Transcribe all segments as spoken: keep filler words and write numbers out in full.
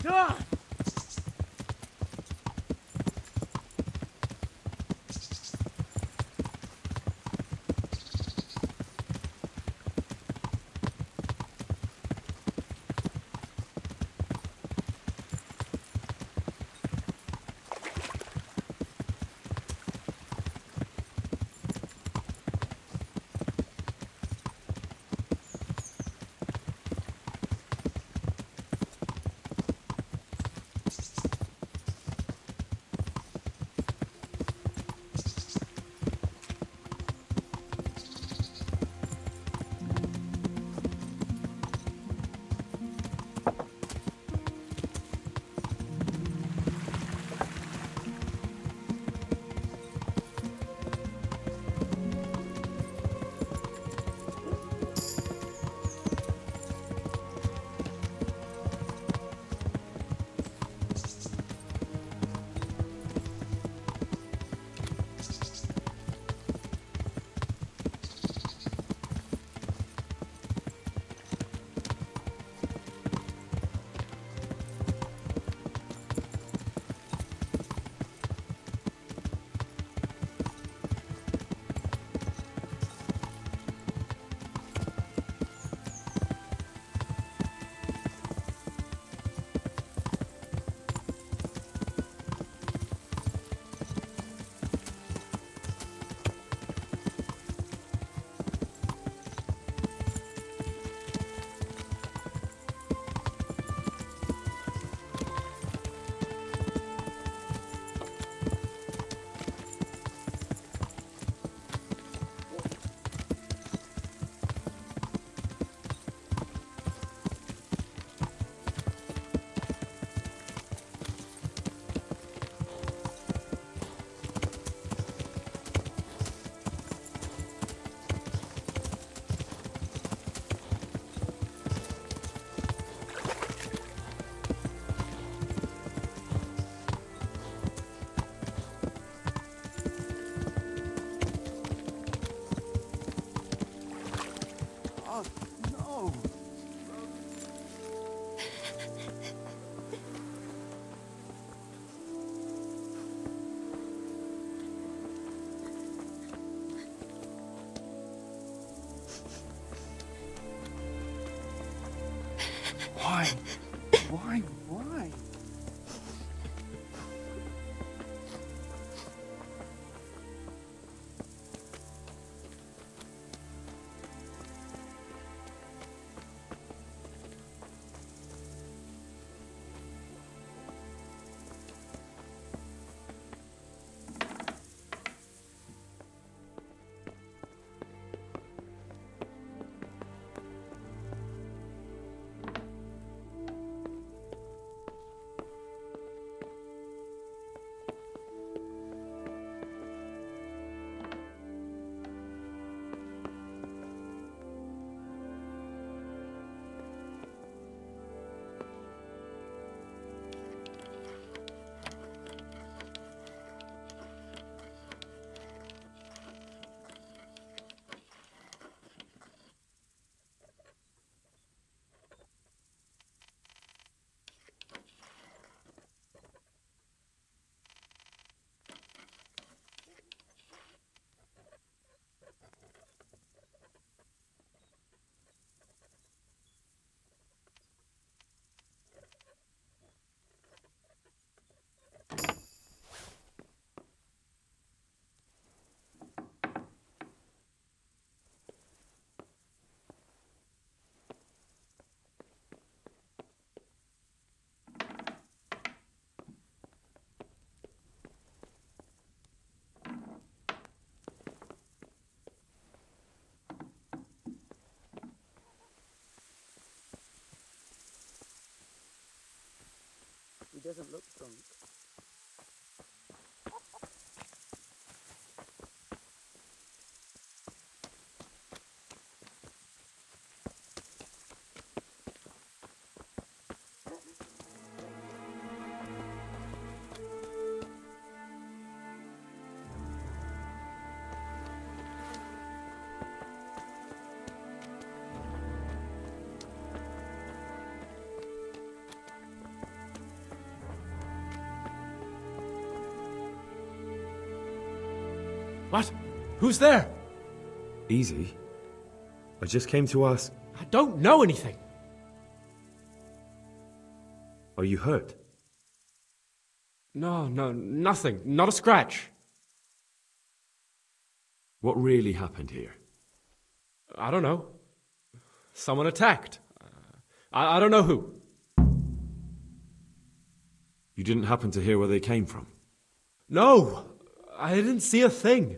Ah! Oh, no! Why? Why? Why? He doesn't look drunk. What? Who's there? Easy. I just came to ask... I don't know anything. Are you hurt? No, no, nothing. Not a scratch. What really happened here? I don't know. Someone attacked. Uh, I, I don't know who. You didn't happen to hear where they came from? No, I didn't see a thing.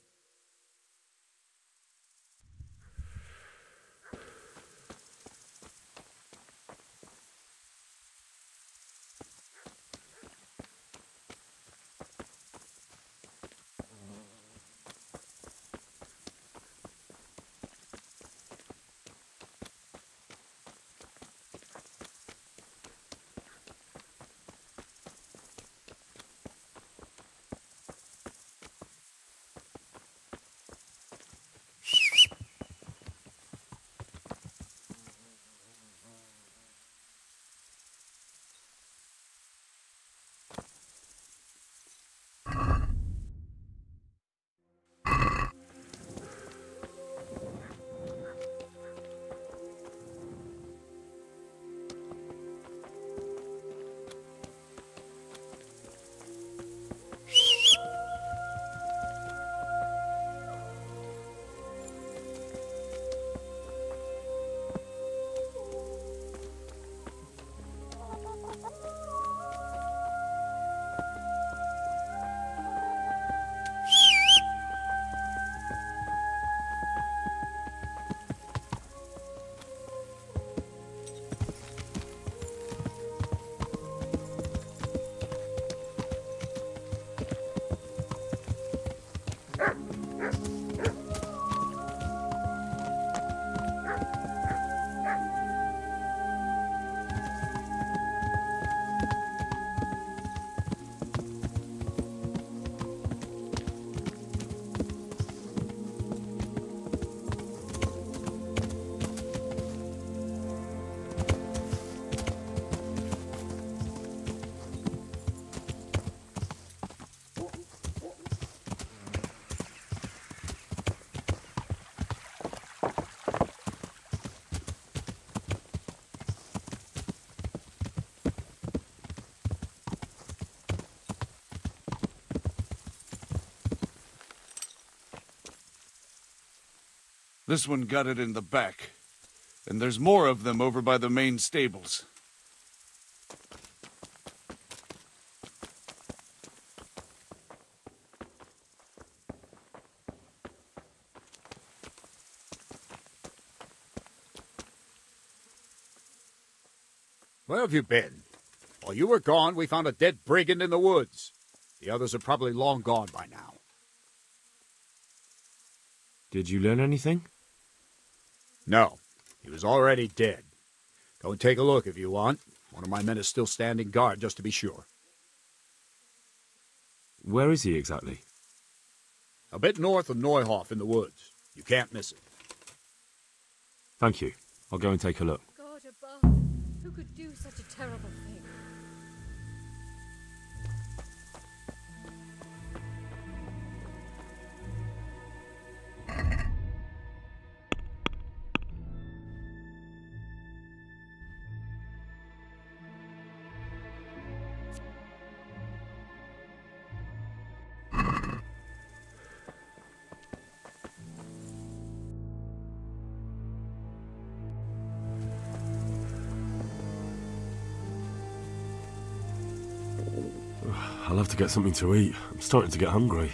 This one got it in the back. And there's more of them over by the main stables. Where have you been? While you were gone, we found a dead brigand in the woods. The others are probably long gone by now. Did you learn anything? No, he was already dead. Go and take a look if you want. One of my men is still standing guard, just to be sure. Where is he exactly? A bit north of Neuhof in the woods. You can't miss it. Thank you. I'll go and take a look. God above, who could do such a terrible thing? I'll have to get something to eat. I'm starting to get hungry.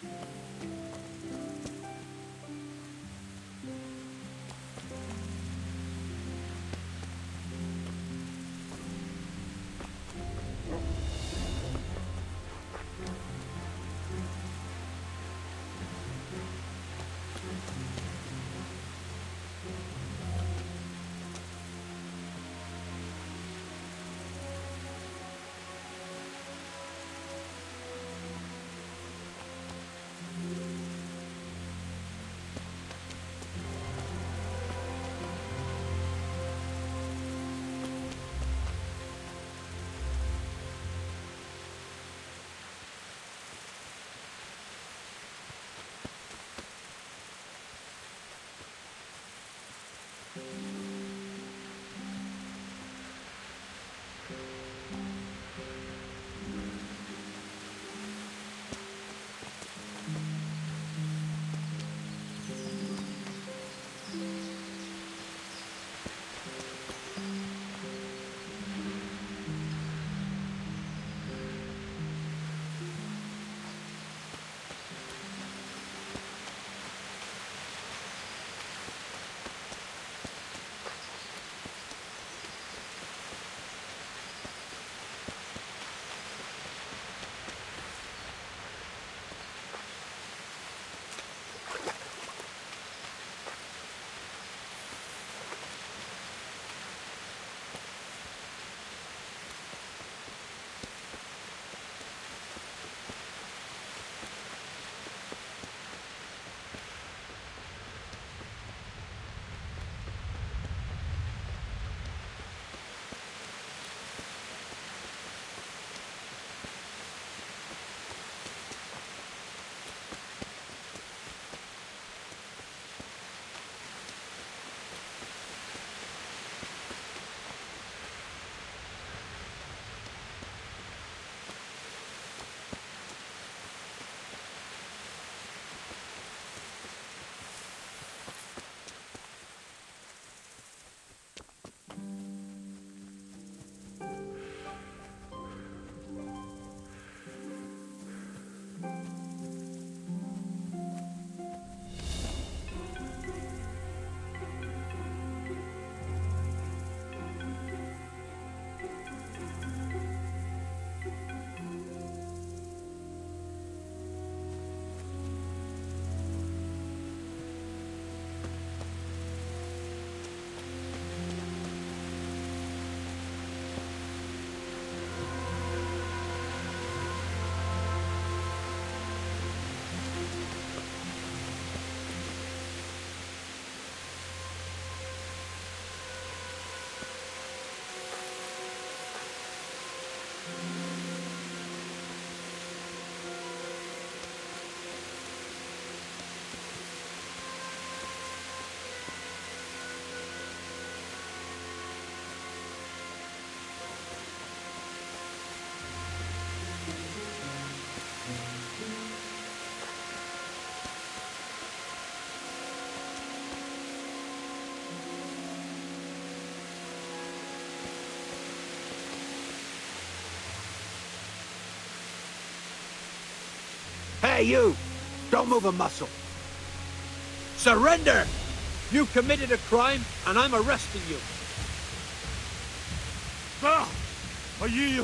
Hey, you! Don't move a muscle. Surrender! You committed a crime, and I'm arresting you. Ah! I yield.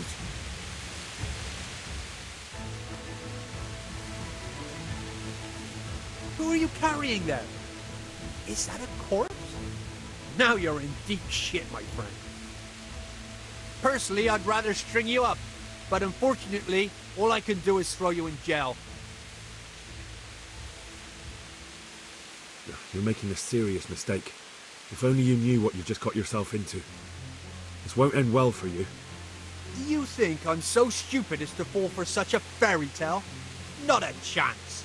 Who are you carrying there? Is that a corpse? Now you're in deep shit, my friend. Personally, I'd rather string you up, but unfortunately, all I can do is throw you in jail. You're making a serious mistake. If only you knew what you've just got yourself into. This won't end well for you. Do you think I'm so stupid as to fall for such a fairy tale? Not a chance.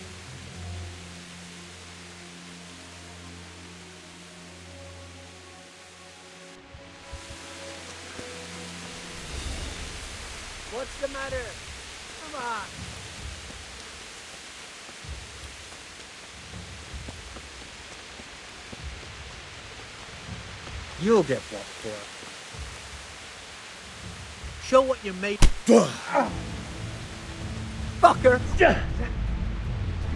What's the matter? Come on. You'll get what for. Show what you made. Fucker!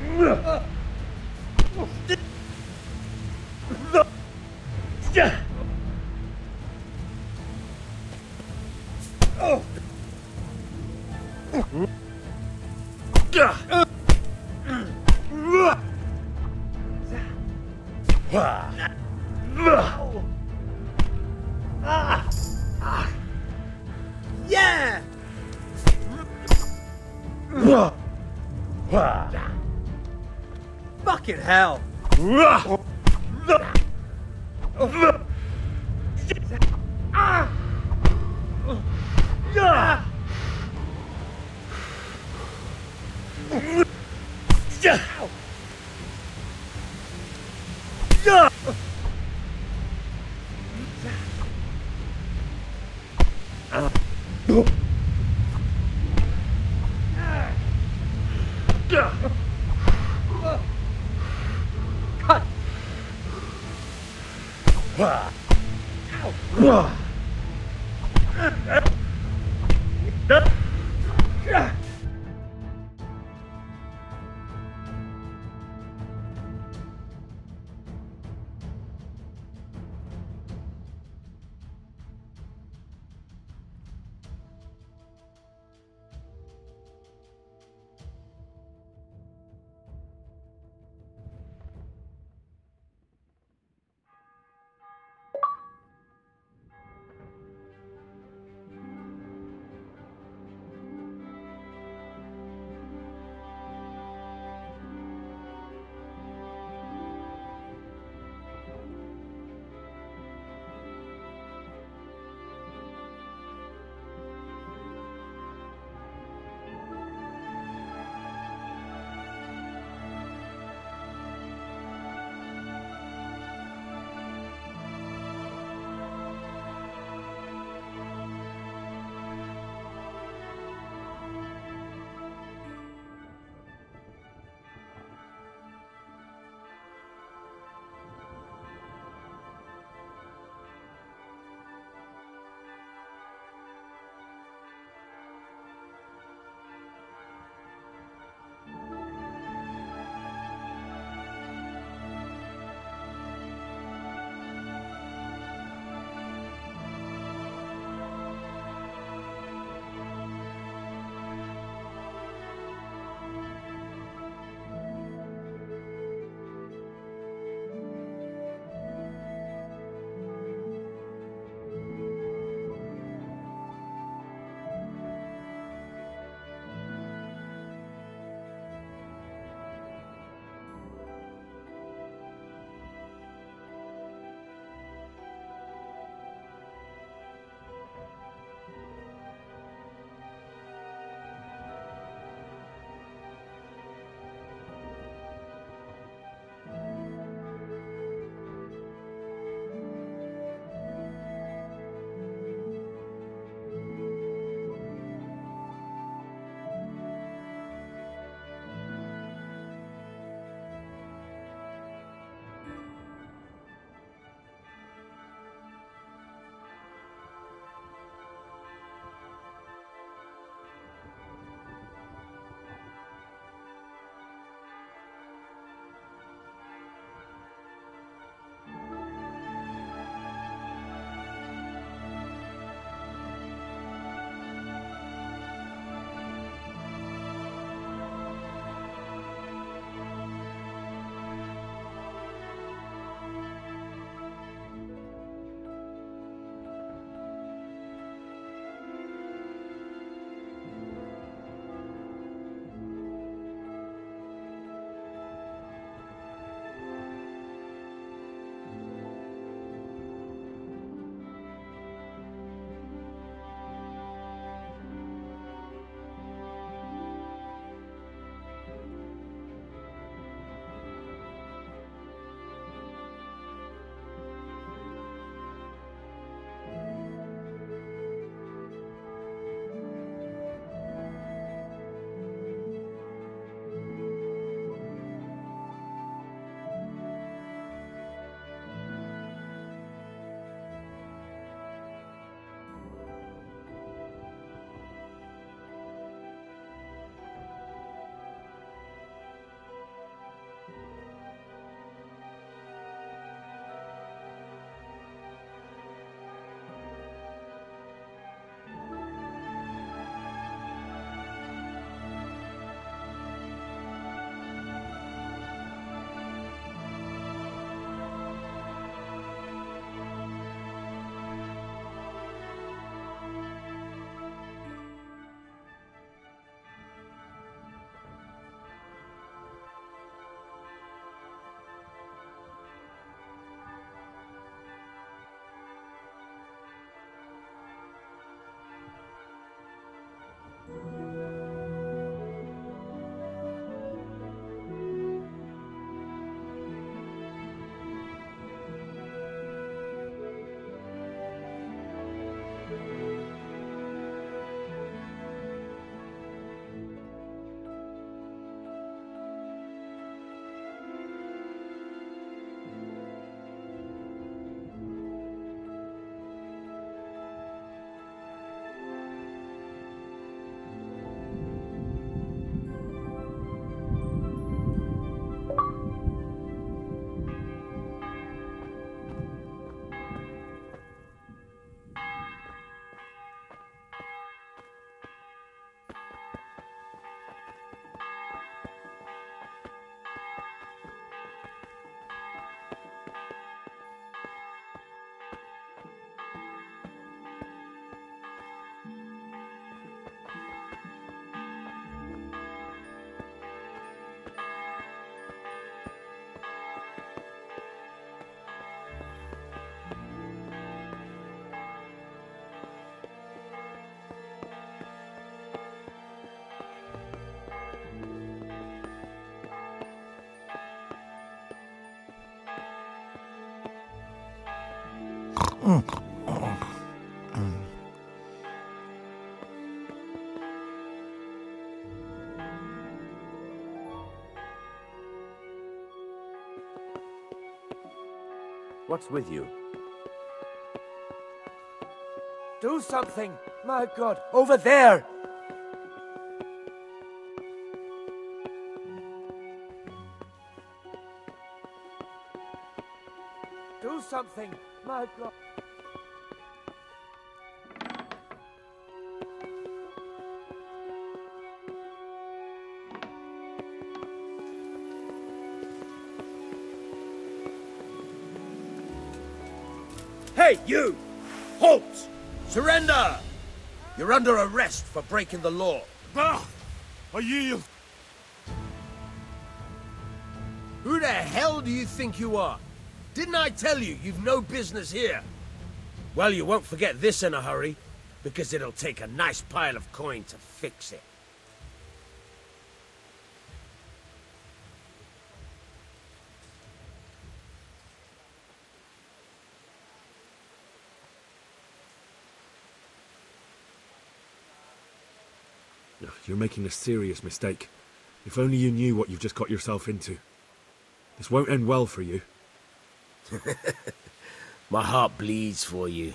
Yeah! Fucking hell! What's with you? Do something! My God, over there! Do something! My God! Hey, you! Halt! Surrender! You're under arrest for breaking the law. Ah! I yield! Who the hell do you think you are? Didn't I tell you you've no business here? Well, you won't forget this in a hurry, because it'll take a nice pile of coin to fix it. You're making a serious mistake. If only you knew what you've just got yourself into. This won't end well for you. My heart bleeds for you.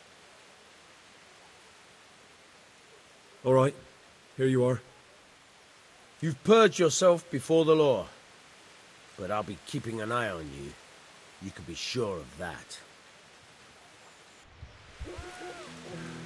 All right, here you are. You've purged yourself before the law, but I'll be keeping an eye on you. You can be sure of that.